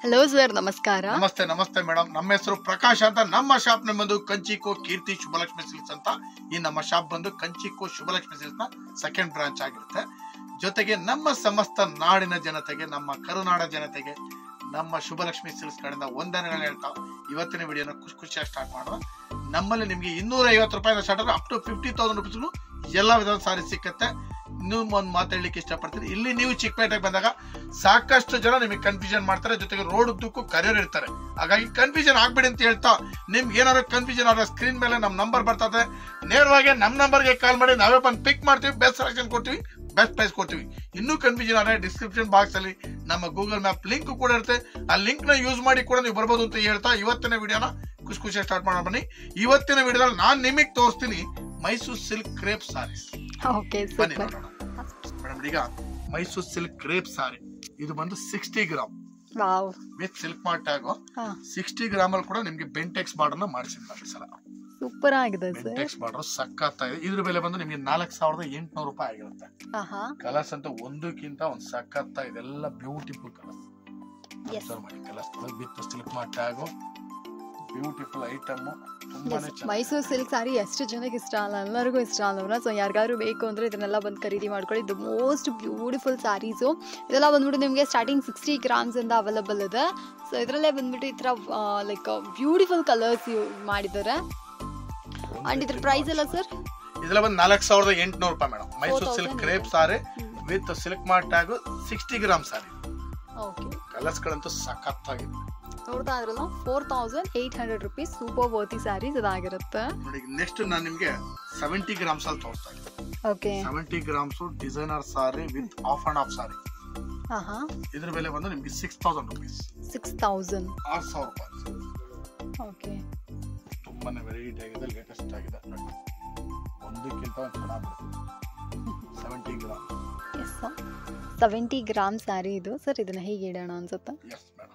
Hello sir, ನಮಸ್ಕಾರ. ನಮಸ್ತೆ ನಮಸ್ತೆ ಮೇಡಮ್. ನಮ್ಮ ಹೆಸರು ಪ್ರಕಾಶ್ ಅಂತ. ನಮ್ಮ ಶಾಪ್ ಬಂದು ಕಂಚಿಕೋ ಕೀರ್ತಿ ಶುಭಲಕ್ಷ್ಮಿ ಸಿಲ್ಕ್ಸ್ ಅಂತ. ಈ ನಮ್ಮ ಶಾಪ್ ಬಂದು ಕಂಚಿಕೋ ಶುಭಲಕ್ಷ್ಮಿ ಸಿಲ್ಕ್ಸ್ ನ ಸೆಕೆಂಡ್ ಬ್ರಾಂಚ್ ಆಗಿರುತ್ತೆ. ಜೊತೆಗೆ ನಮ್ಮ ಸಮಸ್ತ ನಾಡಿನ ಜನತೆಗೆ, ನಮ್ಮ ಕರುನಾಡ ಜನತೆಗೆ ನಮ್ಮ ಶುಭಲಕ್ಷ್ಮಿ ಸಿಲ್ಕ್ಸ್ ಕಡೆಯಿಂದ ವಂದನೆಗಳು ಹೇಳ್ತಾ ಇವತ್ತಿನ ವಿಡಿಯೋನ ಖುಷಿಯಾಗಿ ಸ್ಟಾರ್ಟ್ ಮಾಡೋಣ. ನಮ್ಮಲ್ಲಿ ನಿಮ್ಗೆ 250 ರೂಪಾಯಿ ಸ್ಟಾರ್ಟ್ ಅಪ್ ಟು 50,000 ರುಪೀಸ್ಗೂ ಎಲ್ಲ ವಿಧದ ಸಾರಿ ಸಿಕ್ಕತ್ತೆ. ನೀವು ಒಂದು ಮಾತಾಡ್ಲಿಕ್ಕೆ ಇಷ್ಟಪಡ್ತೀರಿ, ಇಲ್ಲಿ ನೀವು ಚಿಕ್ಕಪೇಟೆಗೆ ಬಂದಾಗ ಸಾಕಷ್ಟು ಜನ ನಿಮಗೆ ಕನ್ಫ್ಯೂಷನ್ ಮಾಡ್ತಾರೆ, ಜೊತೆಗೆ ರೋಡ್ ಉದ್ದಕ್ಕೂ ಕರಿಯರ್ ಇರ್ತಾರೆ. ಹಾಗಾಗಿ ಕನ್ಫ್ಯೂಷನ್ ಆಗ್ಬೇಡಿ ಅಂತ ಹೇಳ್ತಾ, ನಿಮ್ಗೆ ಏನಾದ್ರು ಕನ್ಫ್ಯೂಷನ್ ಆದ್ರೆ ಸ್ಕ್ರೀನ್ ಮೇಲೆ ನಮ್ಮ ನಂಬರ್ ಬರ್ತದೆ, ನೇರವಾಗಿ ನಮ್ಮ ನಂಬರ್ಗೆ ಕಾಲ್ ಮಾಡಿ ನಾವೇ ಬಂದು ಪಿಕ್ ಮಾಡ್ತೀವಿ, ಬೆಸ್ಟ್ ಸೆಲೆಕ್ಷನ್ ಕೊಡ್ತೀವಿ, ಬೆಸ್ಟ್ ಪ್ರೈಸ್ ಕೊಡ್ತೀವಿ. ಇನ್ನೂ ಕನ್ಫ್ಯೂಷನ್ ಆದ್ರೆ ಡಿಸ್ಕ್ರಿಪ್ಷನ್ ಬಾಕ್ಸ್ ಅಲ್ಲಿ ನಮ್ಮ ಗೂಗಲ್ ಮ್ಯಾಪ್ ಲಿಂಕ್ ಕೂಡ ಇರುತ್ತೆ, ಆ ಲಿಂಕ್ ನ ಯೂಸ್ ಮಾಡಿ ಕೂಡ ನೀವು ಬರ್ಬೋದು ಅಂತ ಹೇಳ್ತಾ ಇವತ್ತಿನ ವಿಡಿಯೋನ ಖುಷಿಯಾಗಿ ಸ್ಟಾರ್ಟ್ ಮಾಡೋಣ ಬನ್ನಿ. ಇವತ್ತಿನ ವಿಡಿಯೋದಲ್ಲಿ ನಾನು ನಿಮಗೆ ತೋರಿಸ್ತೀನಿ ಮೈಸೂರು ಸಿಲ್ಕ್ ಕ್ರೇಪ್ ಸಾರೀಸ್. ಬನ್ನಿ ನೋಡೋಣ ಮೇಡಮ್. ಈಗ ಮೈಸೂರು ಸಿಲ್ಕ್ ಕ್ರೇಪ್ ಸಾರಿ ಇದು ಬಂದು 60 ಗ್ರಾಮ್ ವಿತ್ ಸಿಲ್ಕ್ ಮಾರ್ಟ್ ಆಗೋ 60 ಗ್ರಾಮ್ ಅಲ್ಲಿ ಕೂಡ ನಿಮ್ಗೆ ಬೆಂಟೆಕ್ಸ್ ಬಾರ್ಡರ್ ನ ಮಾಡಿಸಿದ್ವಿ. ಸಲ ಸೂಪರ್ ಆಗಿದೆ. ಬೆಂಟೆಕ್ಸ್ ಬಾರ್ಡರ್ ಸಕ್ಕತ್ತ ಇದೆ. ಇದ್ರ ಬೆಲೆ ಬಂದು ನಿಮ್ಗೆ 4,800 ರೂಪಾಯಿ ಆಗಿರುತ್ತೆ. ಕಲರ್ಸ್ ಅಂತ ಒಂದಕ್ಕಿಂತ ಒಂದು ಸಕ್ಕತ್ತ ಇದೆಲ್ಲ ಬ್ಯೂಟಿಫುಲ್ ಕಲರ್ಸ್ ಮಾಡಿ. ಕಲರ್ಸ್ ವಿತ್ ಸಿಲ್ಕ್ ಮಾರ್ಟ್ ಆಗೋ beautiful item. Mysore silk sari ಎಷ್ಟು ಜನಕ್ಕೆ ಇಷ್ಟ ಅಲ್ಲ, ಎಲ್ಲರಿಗೂ ಇಷ್ಟ ಅಲ್ಲವ್ರ. ಸೊ ಯಾರಿಗಾದ್ರು ಬೇಕು ಅಂದ್ರೆ ಇದನ್ನೆಲ್ಲ ಬಂದು ಖರೀದಿ ಮಾಡ್ಕೊಳ್ಳಿ. ದ ಮೋಸ್ಟ್ ಬ್ಯೂಟಿಫುಲ್ ಸಾರೀಸು ಇದೆಲ್ಲ ಬಂದ್ಬಿಟ್ಟು ನಿಮಗೆ ಸ್ಟಾರ್ಟಿಂಗ್ 60 ಗ್ರಾಮ್ಸ್ ಇಂದ ಅವೈಲಬಲ್ ಇದೆ. ಸೊ ಇದರಲ್ಲೇ ಬಂದ್ಬಿಟ್ಟು ಈ ತರ ಲೈಕ್ ಬ್ಯೂಟಿಫುಲ್ ಕಲರ್ಸ್ ಮಾಡಿದ್ದಾರೆ. ಅಂಡ್ ಇದ್ರ ಪ್ರೈಸ್ ಎಲ್ಲ ಸರ್ ಇದೆಲ್ಲ ಬಂದು 4,800 ರೂಪಾಯಿ madam. Mysore silk crepe sari with silk mart ಆಗೋ 60 ಗ್ರಾಮ್ ಸಾರಿ. ಕಲರ್ಸ್ ಗಳಂತೂ ಸಖತ್ತಾಗಿದೆ. ನೋಡ್ತಾ ಇದ್ರಲ್ಲ 4,800 ರುಪೀಸ್ ಸೂಪರ್ ವರ್ತಿ ಸ್ಯಾರೀಸ್ ಇದಾಗಿರುತ್ತೆ. ನೋಡಿ ನೆಕ್ಸ್ಟ್ ನಾನು ನಿಮಗೆ 70 ಗ್ರಾಮ್ಸ್ ಅಲ್ಲಿ ತೋರಿಸ್ತಾ ಇದ್ದೀನಿ. Okay 70 grams designer sari with half and half sari. ಇದ್ರ ಬೆಲೆ ಬಂದು ನಿಮಗೆ 6,000 ರುಪೀಸ್. 6,000 ರೂಪಾಯಿ. ಓಕೆ ತುಂಬಾನೇ ವೆರೈಟಿ ಆಗಿದೆ, ಲೇಟೆಸ್ಟ್ ಆಗಿದೆ. ಒಂದಕ್ಕಿಂತ ಒಂದು ಚೆನ್ನಾಗಿರುತ್ತೆ. 70 ಗ್ರಾಮ್. ಎಸ್ 70 ಗ್ರಾಮ್ ಸ್ಯಾರಿ ಇದು. ಸರ್ ಇದನ್ನ ಹೇಗೆ ಇಡೋಣ ಅನ್ಸುತ್ತೆ? ಎಸ್ ಮೇಡಮ್,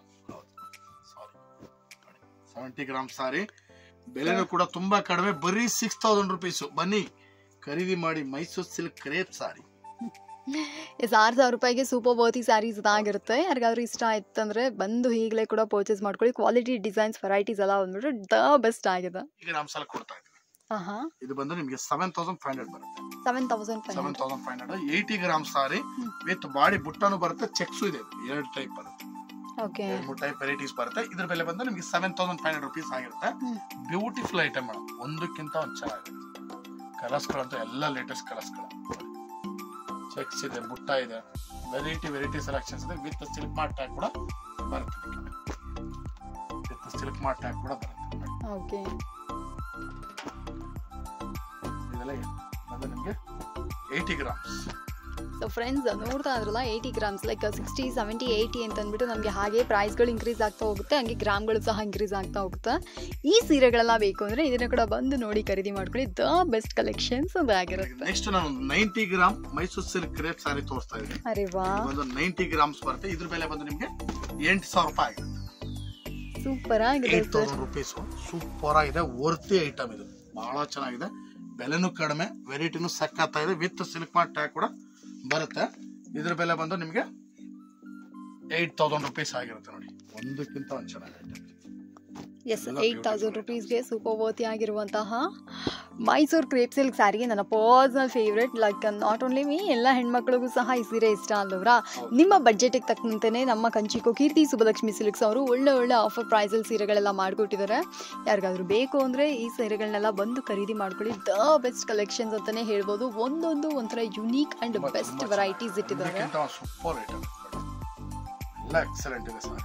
70 ಗ್ರಾಮ್ ಸಾರಿ ಬೆಲೆನೂ ಕೂಡ ತುಂಬಾ ಕಡಿಮೆ, ಬರೀ 6,000 ರುಪೀಸ್. ಬನ್ನಿ ಖರೀದಿ ಮಾಡಿ ಮೈಸೂರು ಸಿಲ್ಕ್ ಕ್ರೇಪ್ ಸಾರಿ. 6,000 ರೂಪಾಯಿಗೆ ಸೂಪರ್ ವರ್ತಿ ಸ್ಯಾರೀಸ್ ಇದಾಗಿರುತ್ತೆ. ಯಾರಿಗಾದ್ರೂ ಇಷ್ಟ ಆಯ್ತಂದ್ರೆ ಬಂದು ಈಗಲೇ ಕೂಡ ಪರ್ಚೇಸ್ ಮಾಡ್ಕೊಳ್ಳಿ. ಕ್ವಾಲಿಟಿ ಡಿಸೈನ್ಸ್ ವೆರೈಟೀಸ್ ಎಲ್ಲ ಬಂದ್ಬಿಟ್ಟು ದ ಬೆಸ್ಟ್ ಆಗಿದೆ. ಗ್ರಾಮ್ಸ್ ಅಲ್ಲಿ ಕೊಡ್ತಾ ಇದ್ದೀವಿ. ಇದು ಬಂದು ನಿಮಗೆ 7,500 ಬರುತ್ತೆ. 7,500 80 ಗ್ರಾಮ್ ಸಾರಿ ವಿತ್ ಬಾಡಿ ಬುಟ್ಟನು ಬರುತ್ತೆ, ಚೆಕ್ಸು ಇದೆ. 2 ಟೈಪ್ ಬರುತ್ತೆ, 3 ಟೈಪ್ ವೆರೈಟೀಸ್ ಬರುತ್ತೆ. ಇದ್ರ ಬೆಲೆ ಬಂದು ನಿಮಗೆ 7,500 ರುಪೀಸ್ ಆಗಿರುತ್ತೆ. ಬ್ಯೂಟಿಫುಲ್ ಐಟಮ್ ಮೇಡಮ್, ಒಂದಕ್ಕಿಂತ ಒಂದು ಚೆನ್ನಾಗಿದೆ. ಕಲರ್ಸ್ ಗಳಂತೂ ಎಲ್ಲ ಲೇಟೆಸ್ಟ್ ಕಲರ್ಸ್ ಗಳು. ಚೆಕ್ಸ್ ಇದೆ, ಬುಟ್ಟ ಇದೆ, ವೆರೈಟಿ ಸೆಲೆಕ್ಷನ್ಸ್ ಇದೆ. ವಿತ್ ಸಿಲ್ಕ್ ಮಾರ್ಟ್ ಟ್ಯಾಗ್ ಕೂಡ ಬರುತ್ತೆ. ವಿತ್ ಸಿಲ್ಕ್ ಮಾರ್ಟ್ ಟ್ಯಾಗ್ ಕೂಡ ಬರುತ್ತೆ. ಇದೆಲ್ಲ ಬಂದು ನಿಮಗೆ 80 ಗ್ರಾಮ್ಸ್. ಸೊ ಫ್ರೆಂಡ್ಸ್ ನೋಡ್ತಾ ಇದ್ರಲ್ಲ 80 ಗ್ರಾಮ್ಸ್ ಲೈಕ್ 60, 70, 80 ಅಂತ ಅಂದ್ಬಿಟ್ಟು ನಮಗೆ ಹಾಗೆ ಪ್ರೈಸ್ಗಳು ಇನ್ಕ್ರೀಸ್ ಆಗ್ತಾ ಹೋಗುತ್ತೆ, ಹಂಗೆ ಗ್ರಾಮ್ಗಳು ಸಹ ಇನ್ಕ್ರೀಸ್ ಆಗ್ತಾ ಹೋಗುತ್ತೆ. ಈ ಸೀರೆಗಳೆಲ್ಲ ಬೇಕು ಅಂದ್ರೆ ಇದನ್ನ ಕೂಡ ಬಂದು ನೋಡಿ ಖರೀದಿ ಮಾಡ್ಕೊಳ್ಳಿ. ದ ಬೆಸ್ಟ್ ಕಲೆಕ್ಷನ್ಸ್ ಆಗಿರುತ್ತೆ. ನೆಕ್ಸ್ಟ್ ನಾನು 90 gram Mysore silk crepe sari ತೋರಿಸ್ತಾ ಇದ್ದೀನಿ. ಅರೆ ವಾ, ಒಂದು 90 ಗ್ರಾಮ್ಸ್ ಬರುತ್ತೆ. ಇದ್ರ ಬೆಲೆ ಬಂದು ನಿಮಗೆ 8,000 ರೂಪಾಯಿ ಆಗುತ್ತೆ. ಸೂಪರ್ ಆಗಿದೆ. 8,000 ರುಪೀಸ್. ಸೂಪರ್ ಆಗಿದೆ, ವರ್ತಿ ಐಟಮ್ ಇದು, ಬಹಳ ಚೆನ್ನಾಗಿದೆ. ಬೆಲೆನೂ ಕಡಿಮೆ, ವೆರೈಟಿನೂ ಸಕ್ಕತ್ತ ಇದೆ. ವಿತ್ ಸಿಲ್ಕ್ ಮಾರ್ಟ್ ಟ್ಯಾಗ್ ಕೂಡ ಬರುತ್ತೆ. ಇದ್ರ ಬೆಲೆ ಬಂದು ನಿಮಗೆ 8,000 ರುಪೀಸ್ ಆಗಿರುತ್ತೆ. ನೋಡಿ ಒಂದಕ್ಕಿಂತ ಒಂದು ಚೆನ್ನಾಗಿದೆ. ಎಸ್ 8,000 ರುಪೀಸ್ಗೆ ಸೂಪರ್ ವರ್ತಿ ಆಗಿರುವಂತಹ ಮೈಸೂರು ಕ್ರೇಪ್ ಸಿಲ್ಕ್ ಸ್ಯಾರಿ ನನ್ನ personal favourite. Like not only me, ಎಲ್ಲ ಹೆಣ್ಮಕ್ಳಿಗೂ ಸಹ ಈ ಸೀರೆ ಇಷ್ಟ ಅಲ್ಲವ್ರಾ. ನಿಮ್ಮ ಬಡ್ಜೆಟ್ಗೆ ತಕ್ಕಂತೆಯೇ ನಮ್ಮ ಕಂಚಿಕೋ ಕೀರ್ತಿ ಸುಬ್ಬಲಕ್ಷ್ಮಿ ಸಿಲ್ಕ್ಸ್ ಅವರು ಒಳ್ಳೆ ಆಫರ್ ಪ್ರೈಸಲ್ಲಿ ಸೀರೆಗಳೆಲ್ಲ ಮಾಡಿಕೊಟ್ಟಿದ್ದಾರೆ. ಯಾರಿಗಾದ್ರೂ ಬೇಕು ಅಂದರೆ ಈ ಸೀರೆಗಳನ್ನೆಲ್ಲ ಬಂದು ಖರೀದಿ ಮಾಡ್ಕೊಳ್ಳಿ. ದ ಬೆಸ್ಟ್ ಕಲೆಕ್ಷನ್ಸ್ ಅಂತಲೇ ಹೇಳ್ಬೋದು. ಒಂದೊಂದು ಒಂಥರ ಯುನೀಕ್ ಆ್ಯಂಡ್ ಬೆಸ್ಟ್ ವೆರೈಟೀಸ್ ಇಟ್ಟಿದ್ದಾರೆ. ಸೂಪರ್ ಐಟಮ್ ಎಲ್ಲ ಎಕ್ಸಲೆಂಟ್ ಇದೆ ಸಾರಿ.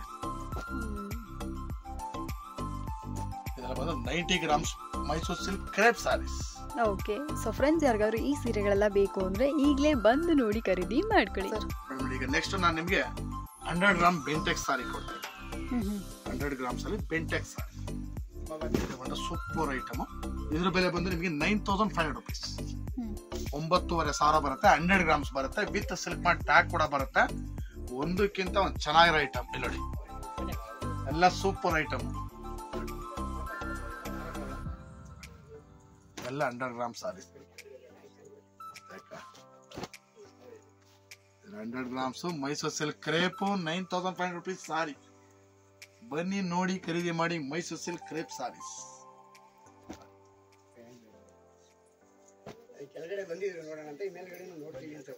ಇದೆಲ್ಲ ಬಂದು 90 grams Mysore silk crepe saris. Okay so friends ಯಾರಿಗಾದ್ರೂ ಈ ಸೀರೆಗಳೆಲ್ಲ ಬೇಕು ಅಂದ್ರೆ ಈಗಲೇ ಬಂದು ನೋಡಿ ಖರೀದಿ ಮಾಡ್ಕೊಳ್ಳಿ. ಈಗ ನೆಕ್ಸ್ಟ್ ನಾನು ನಿಮಗೆ 100 ಗ್ರಾಮ್ ಬೆಂಟೆಕ್ಸ್ ಸಾರಿ ಕೊಡ್ತೀನಿ. 100 ಗ್ರಾಮ್ಸ್ ಅಲ್ಲಿ ಬೆಂಟೆಕ್ಸ್ ಸಾರಿ ಇದು ಒಂದು ಸೂಪರ್ ಐಟಮ್. ಇದ್ರ ಬೆಲೆ ಬಂದು ನಿಮಗೆ 9,500 ರುಪೀಸ್. 9,500 ಬರುತ್ತೆ. 100 ಗ್ರಾಮ್ಸ್ ಬರುತ್ತೆ. ವಿತ್ ಸಿಲ್ಕ್ ಮಾರ್ಟ್ ಟ್ಯಾಗ್ ಕೂಡ ಬರುತ್ತೆ. ಒಂದಕ್ಕಿಂತ ಒಂದು ಚೆನ್ನಾಗಿರೋ ಐಟಮ್. ಇಲ್ಲಿ ನೋಡಿ ಎಲ್ಲ ಸೂಪರ್ ಐಟಮ್. ಎಲ್ಲ 100 gram saris. 100 grams Mysore silk crepe 9,500 rupees saree. ಬನ್ನಿ ನೋಡಿ ಖರೀದಿ ಮಾಡಿ ಮೈಸೂರು ಸಿಲ್ಕ್ ಕ್ರೇಪ್ ಸಾರೀಸ್. ಕೆಳಗಡೆ ಬಂದಿದ್ರು ನೋಡೋಣ ಅಂತ, ಈ ಮೇಲ್ಗಡೆ ನೋಡ್ತೀವಿ ಅಂತ.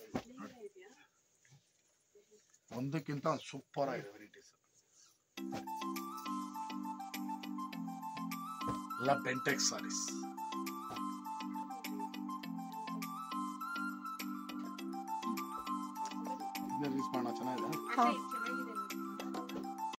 ಒಂದಕ್ಕಿಂತ ಒಂದು ಸೂಪರ್ ಆಗಿದೆ ವೆರೈಟೀಸ್ ಎಲ್ಲ ಬೆಂಟೆಕ್ಸ್ ಸಾರೀಸ್. ರಿಲೀಸ್ ಮಾಡೋಣ, ಚೆನ್ನಾಗಿದೆ.